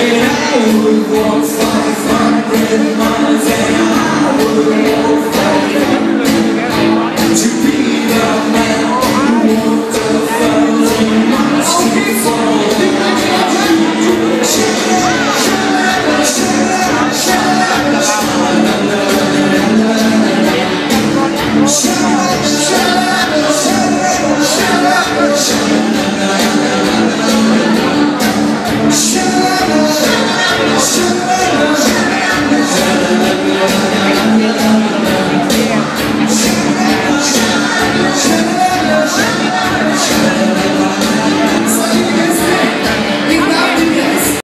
And I would walk 500 miles, and I would walk to be the man who walked 1,000 miles to fall. Shut